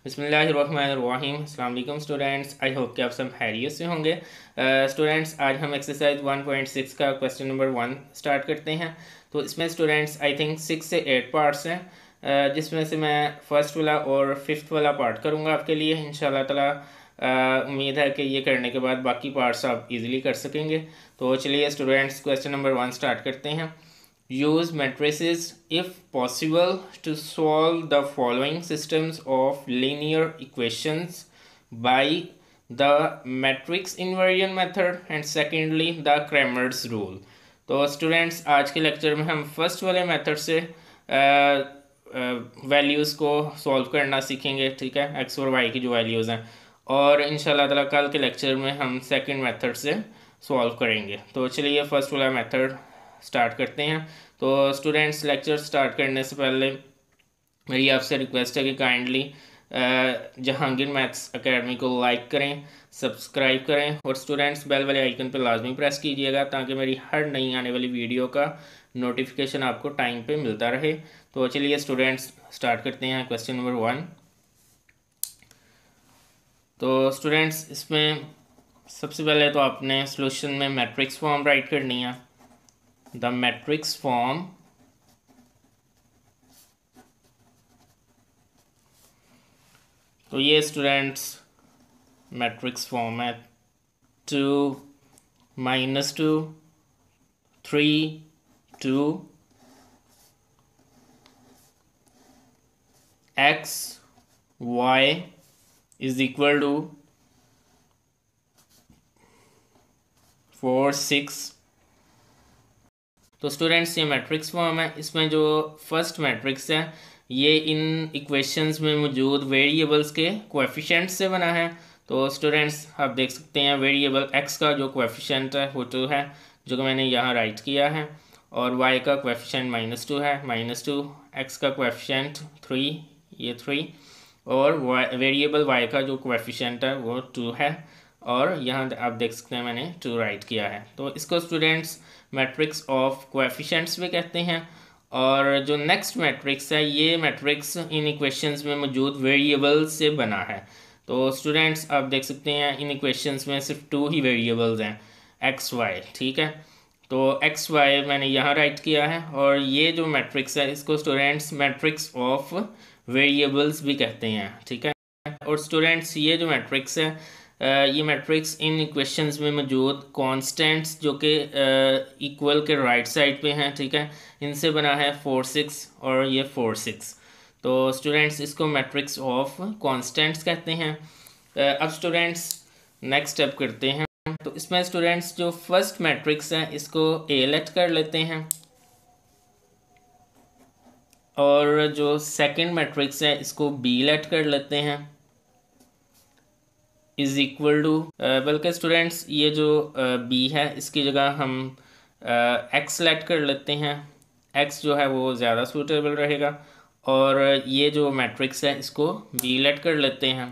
बिस्मिल्लाहिर्रहमानिर्रहीम। अस्सलाम वालेकुम स्टूडेंट्स, आई होप कि आप सब खैरियत से होंगे। स्टूडेंट्स, आज हम एक्सरसाइज 1.6 का क्वेश्चन नंबर 1 स्टार्ट करते हैं। तो इसमें स्टूडेंट्स आई थिंक 6 से 8 पार्ट्स हैं, जिसमें से मैं फ़र्स्ट वाला और फिफ्थ वाला पार्ट करूँगा आपके लिए इंशाल्लाह ताला। उम्मीद है कि ये करने के बाद बाकी पार्ट्स आप इजीली कर सकेंगे। तो चलिए स्टूडेंट्स, क्वेश्चन नंबर 1 स्टार्ट करते हैं। Use matrices if possible to solve the following systems of linear equations by the matrix invariant method and secondly the Cramer's rule। तो स्टूडेंट्स, आज के लेक्चर में हम फर्स्ट वाले मेथड से वैल्यूज़ को सॉल्व करना सीखेंगे, ठीक है, एक्स और वाई की जो वैल्यूज़ हैं, और इंशाल्लाह ताला कल के लेक्चर में हम सेकंड मेथड से सॉल्व करेंगे। तो चलिए फर्स्ट वाला मेथड स्टार्ट करते हैं। तो स्टूडेंट्स, लेक्चर स्टार्ट करने से पहले मेरी आपसे रिक्वेस्ट है कि काइंडली जहांगीर मैथ्स एकेडमी को लाइक करें, सब्सक्राइब करें और स्टूडेंट्स बेल वाले आइकन पर लाजमी प्रेस कीजिएगा ताकि मेरी हर नई आने वाली वीडियो का नोटिफिकेशन आपको टाइम पे मिलता रहे। तो चलिए स्टूडेंट्स, स्टार्ट करते हैं क्वेश्चन नंबर 1। तो स्टूडेंट्स, इसमें सबसे पहले तो आपने सोल्यूशन में मैट्रिक्स फॉर्म राइट करनी है। The matrix form तो ये स्टूडेंट्स मैट्रिक्स फॉर्म है 2 -2 3 2 x y is equal to 4 6। तो स्टूडेंट्स, ये मैट्रिक्स फॉर्म है। इसमें जो फर्स्ट मैट्रिक्स है ये इन इक्वेशंस में मौजूद वेरिएबल्स के कोएफिशिएंट से बना है। तो स्टूडेंट्स, आप देख सकते हैं वेरिएबल x का जो कोएफिशिएंट है वो 2 है, जो कि मैंने यहाँ राइट किया है, और y का कोएफिशिएंट -2 है, -2, x का कोएफिशिएंट 3, ये 3, और वेरिएबल y का जो कोएफिशिएंट है वो 2 है, और यहाँ आप देख सकते हैं मैंने 2 राइट किया है। तो इसको स्टूडेंट्स मैट्रिक्स ऑफ कोएफिशिएंट्स भी कहते हैं। और जो नेक्स्ट मैट्रिक्स है ये मैट्रिक्स इन इक्वेशंस में मौजूद वेरिएबल्स से बना है। तो स्टूडेंट्स, आप देख सकते हैं इन इक्वेशंस में सिर्फ 2 ही वेरिएबल्स हैं, एक्स वाई, ठीक है। तो एक्स वाई मैंने यहाँ राइट किया है, और ये जो मैट्रिक्स है इसको स्टूडेंट्स मैट्रिक्स ऑफ वेरिएबल्स भी कहते हैं, ठीक है। और स्टूडेंट्स, ये जो मैट्रिक्स है ये मैट्रिक्स इन इक्वेशंस में मौजूद कांस्टेंट्स जो कि इक्वल के राइट साइड पे हैं, ठीक है, इनसे बना है 4 6 और ये 4 6। तो स्टूडेंट्स, इसको मैट्रिक्स ऑफ कांस्टेंट्स कहते हैं। अब स्टूडेंट्स नेक्स्ट स्टेप करते हैं। तो इसमें स्टूडेंट्स जो फर्स्ट मैट्रिक्स है इसको ए लेट कर लेते हैं, और जो सेकंड मैट्रिक्स है इसको बी लेट कर लेते हैं, इज इक्वल टू, बल्कि स्टूडेंट्स ये जो बी है इसकी जगह हम एक्स लेट कर लेते हैं। एक्स जो है वो ज़्यादा सूटेबल रहेगा, और ये जो मैट्रिक्स है इसको बी लेट कर लेते हैं।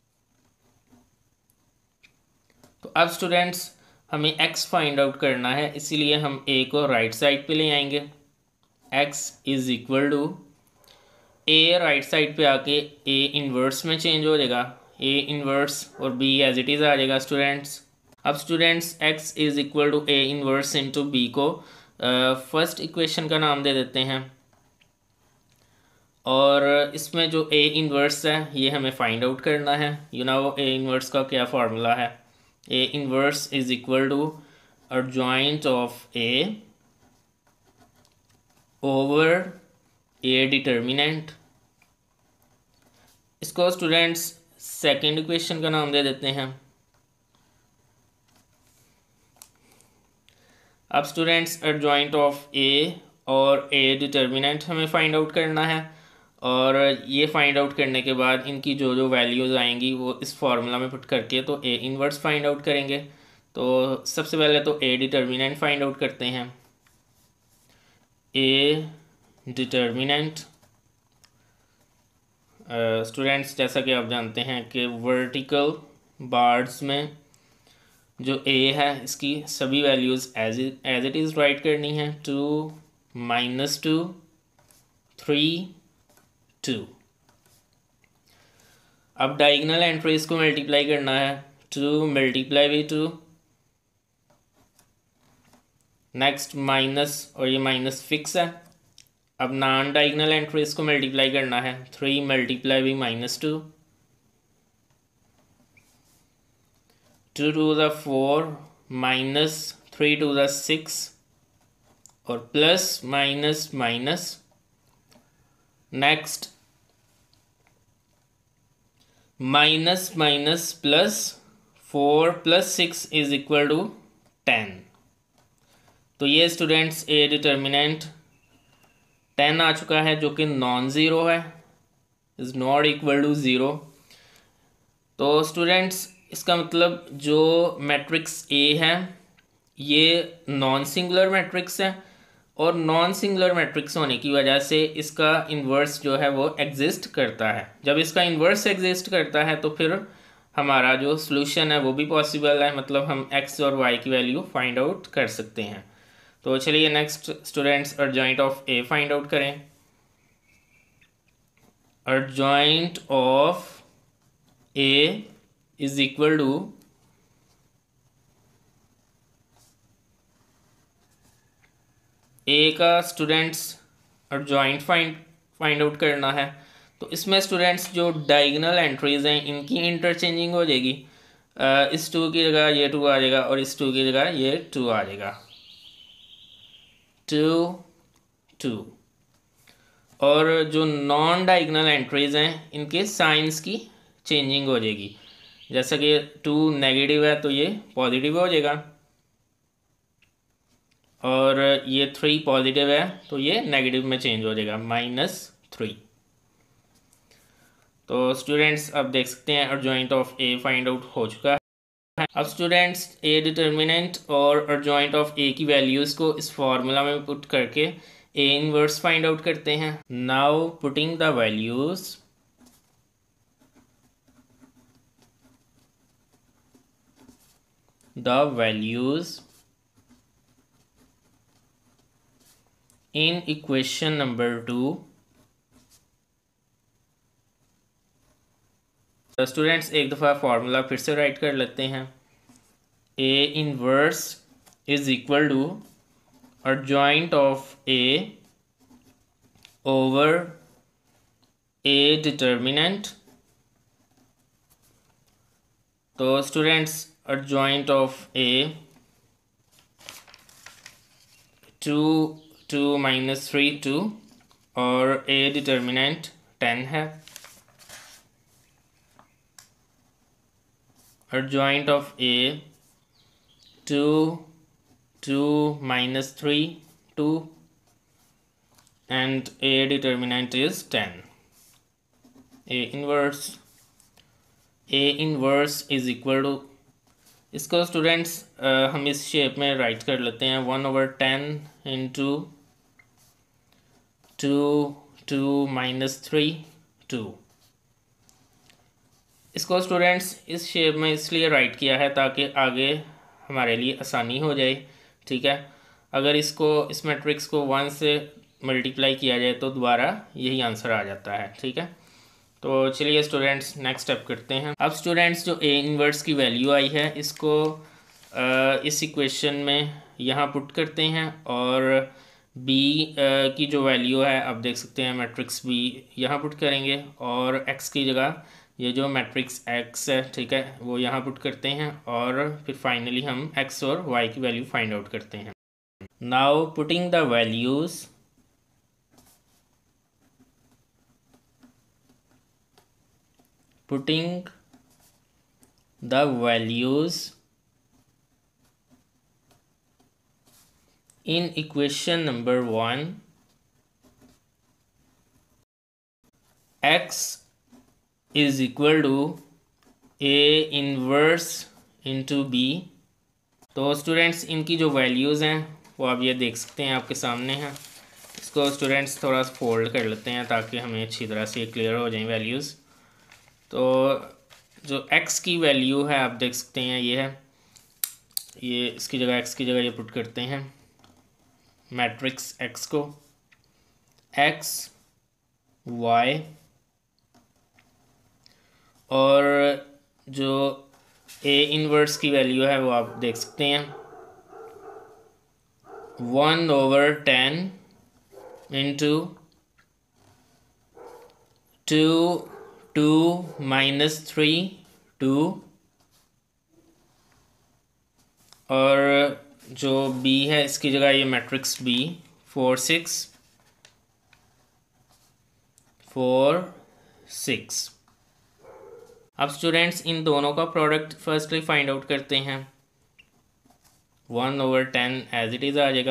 तो अब स्टूडेंट्स हमें एक्स फाइंड आउट करना है, इसीलिए हम ए को राइट साइड पे ले आएंगे। X is equal to, A right side पे आके ए इन्वर्स में चेंज हो जाएगा, ए इन्वर्स, और बी एज इट इज़ आ जाएगा स्टूडेंट्स। अब students x is equal to A inverse into B को फर्स्ट इक्वेशन का नाम दे देते हैं, और इसमें जो ए इन्वर्स है ये हमें फाइंड आउट करना है। यू नो ए इन्वर्स का क्या फार्मूला है, A inverse is equal to adjoint of A over A determinant. इसको स्टूडेंट्स सेकेंड इक्वेशन का नाम दे देते हैं। अब स्टूडेंट्स एडजॉइंट ऑफ ए और ए डिटर्मिनेंट हमें फाइंड आउट करना है, और ये फाइंड आउट करने के बाद इनकी जो जो वैल्यूज़ आएंगी वो इस फार्मूला में पुट करके तो ए इन्वर्स फाइंड आउट करेंगे। तो सबसे पहले तो ए डिटर्मिनेंट फाइंड आउट करते हैं। ए डिटर्मिनेंट स्टूडेंट्स, जैसा कि आप जानते हैं कि वर्टिकल बार्स में जो ए है इसकी सभी values as it is write करनी है। 2 -2 3 2। अब डायगोनल एंट्रीज को मल्टीप्लाई करना है, 2 मल्टीप्लाई बाई 2, नेक्स्ट माइनस, और ये माइनस फिक्स है। अब नॉन डायगोनल एंट्रीज को मल्टीप्लाई करना है, 3 multiply by -2, 2 to the 4 minus 3 to the 6 और plus minus minus. Next minus minus plus, 4 plus 6 is equal to 10। तो ये स्टूडेंट्स ए डिटर्मिनेंट 10 आ चुका है, जो कि नॉन ज़ीरो है, is not equal to zero. तो स्टूडेंट्स इसका मतलब जो मैट्रिक्स ए है ये नॉन सिंगुलर मैट्रिक्स है, और नॉन सिंगुलर मैट्रिक्स होने की वजह से इसका इन्वर्स जो है वो एग्जिस्ट करता है। जब इसका इन्वर्स एग्जिस्ट करता है तो फिर हमारा जो सॉल्यूशन है वो भी पॉसिबल है, मतलब हम एक्स और वाई की वैल्यू फाइंड आउट कर सकते हैं। तो चलिए next students adjoint of A find out करें। Adjoint of A is equal to A का स्टूडेंट्स अर्जॉइंट फाइंड आउट करना है। तो इसमें स्टूडेंट्स जो डायगोनल एंट्रीज हैं इनकी इंटरचेंजिंग हो जाएगी, इस 2 की जगह ये 2 आ जाएगा और इस 2 की जगह ये 2 आ जाएगा, 2 2। और जो नॉन डायगोनल एंट्रीज हैं इनके साइंस की चेंजिंग हो जाएगी, जैसा कि 2 नेगेटिव है तो ये पॉजिटिव हो जाएगा, और ये 3 पॉजिटिव है तो ये नेगेटिव में चेंज हो जाएगा, -3। तो स्टूडेंट्स अब देख सकते हैं adjoint of A find out हो चुका है। अब स्टूडेंट्स ए डिटर्मिनेंट और अर्जॉइंट ऑफ ए की वैल्यूज़ को इस फॉर्मूला में पुट करके ए इनवर्स फाइंड आउट करते हैं। Now putting the values in equation number 2, students एक दफ़ा फार्मूला फिर से राइट कर लेते हैं। A inverse is equal to adjoint of A over A determinant. तो स्टूडेंट्स अर्जॉइंट ऑफ ए 2 2 -3 2 और ए डिटर्मिनेंट 10 है। Adjoint of A 2 2 -3 2 and a determinant is 10। a inverse is equal to, इसको students हम इस shape में right कर लेते हैं, 1/10 इंटू 2 2 -3 2। इसको स्टूडेंट्स इस शेप में इसलिए राइट किया है ताकि आगे हमारे लिए आसानी हो जाए, ठीक है। अगर इसको इस मैट्रिक्स को 1 से मल्टीप्लाई किया जाए तो दोबारा यही आंसर आ जाता है, ठीक है। तो चलिए स्टूडेंट्स नेक्स्ट स्टेप करते हैं। अब स्टूडेंट्स जो ए इनवर्स की वैल्यू आई है इसको इस इक्वेशन में यहाँ पुट करते हैं, और बी की जो वैल्यू है आप देख सकते हैं मैट्रिक्स बी यहाँ पुट करेंगे, और एक्स की जगह ये जो मैट्रिक्स एक्स है, ठीक है, वो यहाँ पुट करते हैं, और फिर फाइनली हम एक्स और वाई की वैल्यू फाइंड आउट करते हैं। Now putting the values in equation number 1, x is equal to a inverse into B. तो स्टूडेंट्स इनकी जो वैल्यूज़ हैं वो आप ये देख सकते हैं आपके सामने हैं। इसको स्टूडेंट्स थोड़ा सा फोल्ड कर लेते हैं ताकि हमें अच्छी तरह से क्लियर हो जाए वैल्यूज़। तो जो x की वैल्यू है आप देख सकते हैं ये है, ये इसकी जगह x की जगह ये पुट करते हैं मैट्रिक्स x को, x y और जो ए इनवर्स की वैल्यू है वो आप देख सकते हैं 1/10 इंटू 2 माइनस 3 2, और जो बी है इसकी जगह ये मैट्रिक्स बी 4 6 4 6। अब स्टूडेंट्स इन दोनों का प्रोडक्ट फर्स्टली फाइंड आउट करते हैं। 1/10 एज इट इज़ आ जाएगा।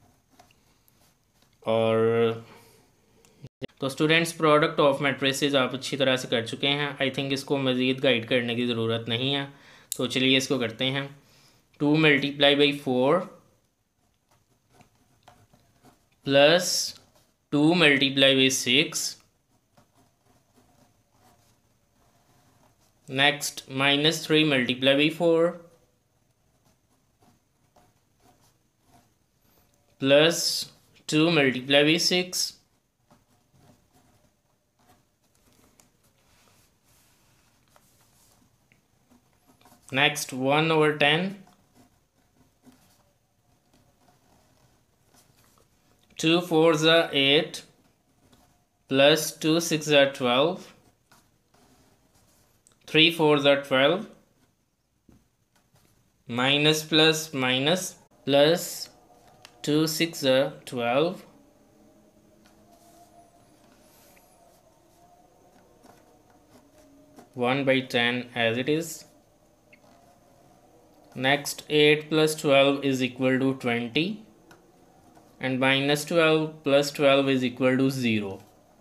और तो स्टूडेंट्स प्रोडक्ट ऑफ मैट्रिसेस आप अच्छी तरह से कर चुके हैं। आई थिंक इसको मज़ीद गाइड करने की ज़रूरत नहीं है। तो चलिए इसको करते हैं। 2 × 4 plus 2 × 6 next -3 × 4 plus 2 × 6 next 1/10 2 4s are 8 plus 2 6s are 12 3 4s are 12 minus plus minus plus 2 6s are 12 1/10 as it is. Next 8 plus 12 is equal to 20 and minus 12 plus 12 is equal to 0.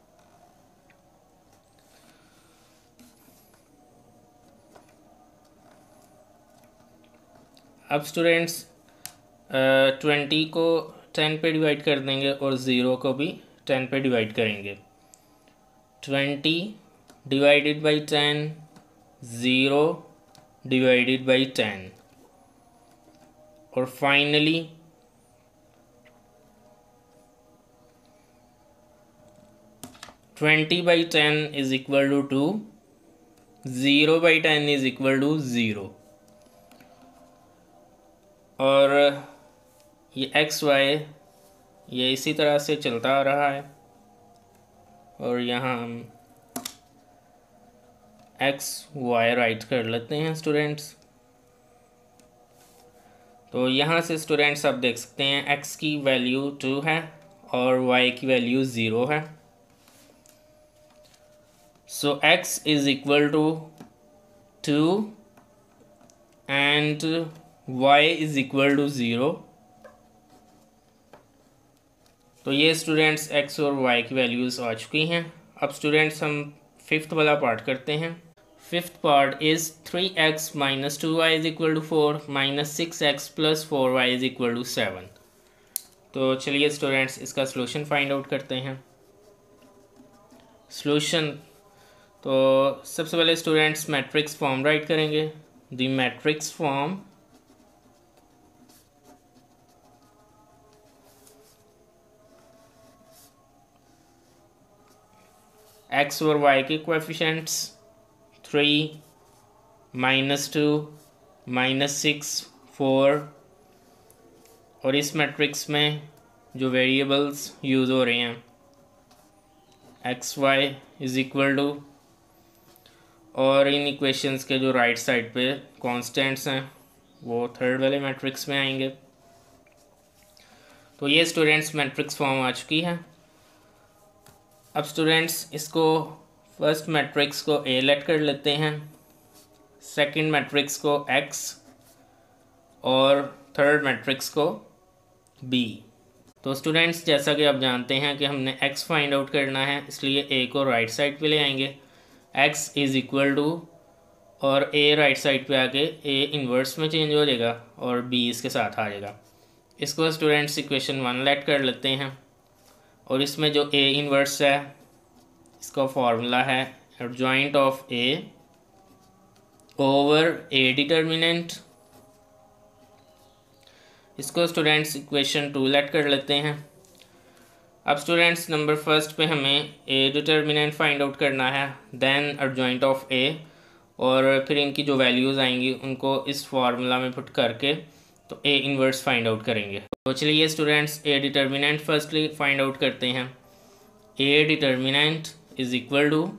अब students 20 को 10 पे divide कर देंगे और 0 को भी 10 पे divide करेंगे। 20 डिवाइडेड बाई 10 0 डिवाइडेड बाई 10 और finally 20/10 is equal to 2, 0/10 is equal to 0। और ये एक्स वाई ये इसी तरह से चलता आ रहा है और यहाँ हम एक्स वाई राइट कर लेते हैं स्टूडेंट्स। तो यहाँ से स्टूडेंट्स आप देख सकते हैं एक्स की वैल्यू 2 है और वाई की वैल्यू 0 है। So x is equal to 2 and y is equal to 0। तो ये स्टूडेंट्स x और y की वैल्यूज़ आ चुकी हैं। अब स्टूडेंट्स हम फिफ्थ वाला पार्ट करते हैं। Fifth part is 3x - 2y is equal to 4 -6x + 4y is equal to 7। तो चलिए स्टूडेंट्स इसका सॉल्यूशन फाइंड आउट करते हैं। सॉल्यूशन तो सबसे पहले स्टूडेंट्स मैट्रिक्स फॉर्म राइट करेंगे। द मैट्रिक्स फॉर्म एक्स और वाई के कोएफिशिएंट्स 3 -2 -6 4 और इस मैट्रिक्स में जो वेरिएबल्स यूज़ हो रहे हैं x Y is equal to, और इन इक्वेशंस के जो राइट साइड पे कांस्टेंट्स हैं वो थर्ड वाले मैट्रिक्स में आएंगे। तो ये स्टूडेंट्स मैट्रिक्स फॉर्म आ चुकी है। अब स्टूडेंट्स इसको फर्स्ट मैट्रिक्स को ए लेट कर लेते हैं, सेकंड मैट्रिक्स को एक्स और थर्ड मैट्रिक्स को बी। तो स्टूडेंट्स जैसा कि आप जानते हैं कि हमने एक्स फाइंड आउट करना है, इसलिए ए को राइट साइड पे ले आएंगे। एक्स इज़ इक्वल टू और ए राइट साइड पे आके ए इन्वर्स में चेंज हो जाएगा और बी इसके साथ आ जाएगा। इसको स्टूडेंट्स इक्वेशन 1 लेट कर लेते हैं और इसमें जो ए इन्वर्स है इसका फॉर्मूला है adjoint of A over A determinant. इसको स्टूडेंट्स इक्वेशन 2 लेट कर लेते हैं। अब स्टूडेंट्स नंबर फर्स्ट पे हमें ए डिटर्मिनेंट फाइंड आउट करना है, देन एडजॉइंट ऑफ ए। और फिर इनकी जो वैल्यूज़ आएंगी उनको इस फार्मूला में पुट करके तो ए इन्वर्स फाइंड आउट करेंगे। तो चलिए students A determinant firstly find out करते हैं। A determinant is equal to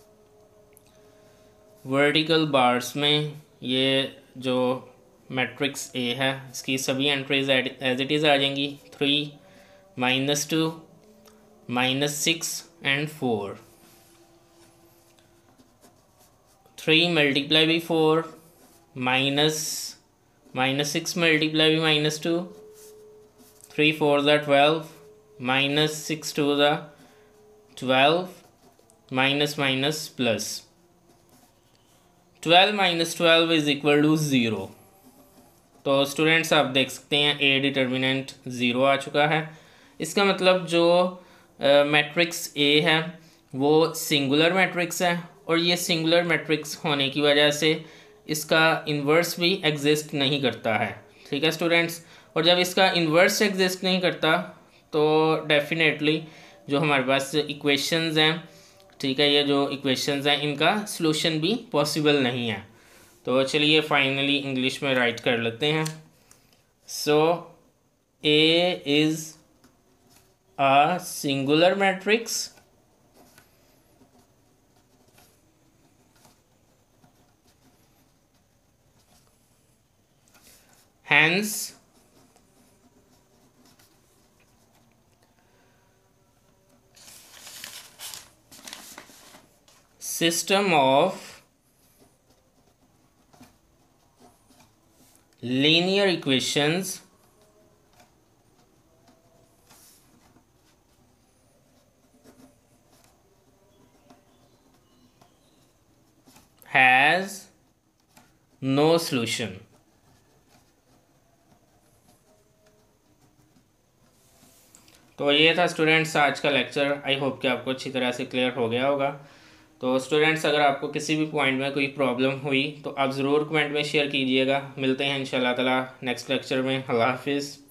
vertical bars में ये जो मैट्रिक्स ए है इसकी सभी एंट्रीज एज इट इज़ आ जाएंगी 3, -2, -6 and 4। 3 multiply by 4 -6 multiply by -2, 3 4 ज़ा 12, -6 2 ज़ा 12, minus minus plus 12 - 12 is equal to 0। तो स्टूडेंट्स आप देख सकते हैं ए डिटर्मिनेंट 0 आ चुका है। इसका मतलब जो मैट्रिक्स ए है वो सिंगुलर मैट्रिक्स है और ये सिंगुलर मैट्रिक्स होने की वजह से इसका इन्वर्स भी एग्जिस्ट नहीं करता है। ठीक है स्टूडेंट्स, और जब इसका इन्वर्स एग्जिस्ट नहीं करता तो डेफिनेटली जो हमारे पास इक्वेशंस हैं, ठीक है, ये जो इक्वेशंस हैं इनका सॉल्यूशन भी पॉसिबल नहीं है। तो चलिए फाइनली इंग्लिश में राइट कर लेते हैं। So A is a singular matrix hence system of linear equations has no solution। तो ये था स्टूडेंट्स आज का लेक्चर। आई होप कि आपको अच्छी तरह से क्लियर हो गया होगा। तो स्टूडेंट्स अगर आपको किसी भी पॉइंट में कोई प्रॉब्लम हुई तो आप ज़रूर कमेंट में शेयर कीजिएगा। मिलते हैं इंशाल्लाह ताला नेक्स्ट लेक्चर में। अल्लाह हाफिज़।